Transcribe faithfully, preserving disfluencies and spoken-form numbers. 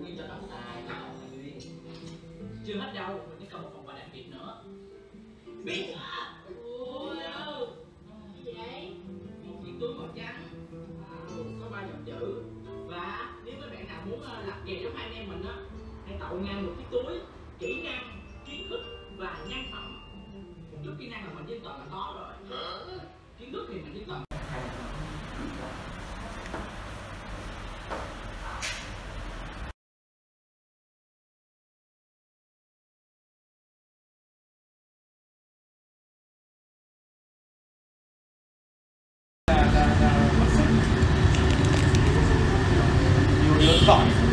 nguyên cho trọng tài Bảo Nguyên. Chưa hết đâu, mình còn một phần quà đặc biệt nữa. Biết hả? Ôi ơi, gì vậy? một chiếc túi màu trắng, có ba dòng chữ. Và nếu mấy bạn nào muốn lập kèo giống hai anh em mình á, hãy tậu ngang một chiếc túi kỹ năng, kiến thức và nhân phẩm. Một chút kỹ năng là mình với Toàn là có rồi, kiến thức thì mình với Toàn. Nhiều đứa giỏi